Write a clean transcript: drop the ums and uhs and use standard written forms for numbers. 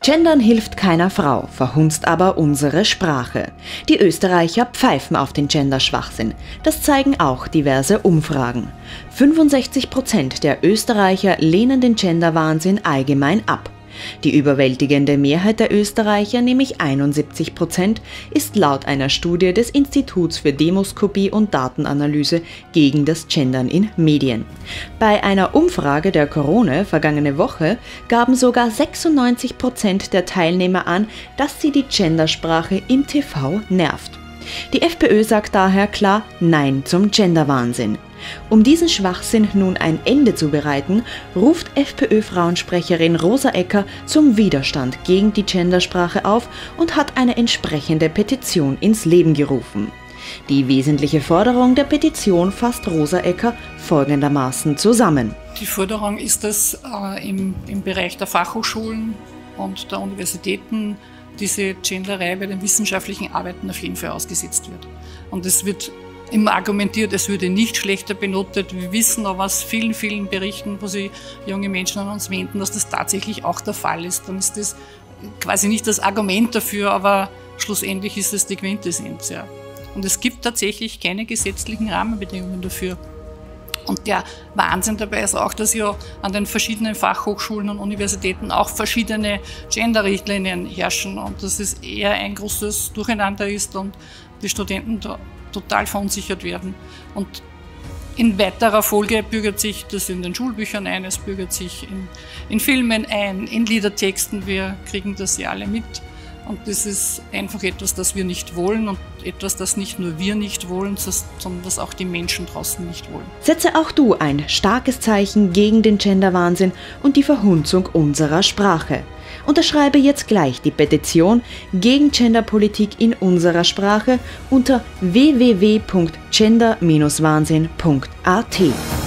Gendern hilft keiner Frau, verhunzt aber unsere Sprache. Die Österreicher pfeifen auf den Genderschwachsinn. Das zeigen auch diverse Umfragen. 65% der Österreicher lehnen den Genderwahnsinn allgemein ab. Die überwältigende Mehrheit der Österreicher, nämlich 71%, ist laut einer Studie des Instituts für Demoskopie und Datenanalyse gegen das Gendern in Medien. Bei einer Umfrage der Corona vergangene Woche gaben sogar 96% der Teilnehmer an, dass sie die Gendersprache im TV nervt. Die FPÖ sagt daher klar Nein zum Genderwahnsinn. Um diesen Schwachsinn nun ein Ende zu bereiten, ruft FPÖ-Frauensprecherin Rosa Ecker zum Widerstand gegen die Gendersprache auf und hat eine entsprechende Petition ins Leben gerufen. Die wesentliche Forderung der Petition fasst Rosa Ecker folgendermaßen zusammen. Die Forderung ist, dass im Bereich der Fachhochschulen und der Universitäten diese Genderei bei den wissenschaftlichen Arbeiten auf jeden Fall ausgesetzt wird. Und es wird immer argumentiert, es würde nicht schlechter benotet. Wir wissen aber aus vielen, vielen Berichten, wo sich junge Menschen an uns wenden, dass das tatsächlich auch der Fall ist. Dann ist das quasi nicht das Argument dafür, aber schlussendlich ist es die Quintessenz. Ja. Und es gibt tatsächlich keine gesetzlichen Rahmenbedingungen dafür. Und der Wahnsinn dabei ist auch, dass ja an den verschiedenen Fachhochschulen und Universitäten auch verschiedene Gender-Richtlinien herrschen und dass es eher ein großes Durcheinander ist und die Studenten da total verunsichert werden. Und in weiterer Folge bürgert sich das in den Schulbüchern ein, es bürgert sich in Filmen ein, in Liedertexten, wir kriegen das ja alle mit. Und das ist einfach etwas, das wir nicht wollen und etwas, das nicht nur wir nicht wollen, sondern das auch die Menschen draußen nicht wollen. Setze auch du ein starkes Zeichen gegen den Genderwahnsinn und die Verhunzung unserer Sprache. Unterschreibe jetzt gleich die Petition gegen Genderpolitik in unserer Sprache unter www.gender-wahnsinn.at.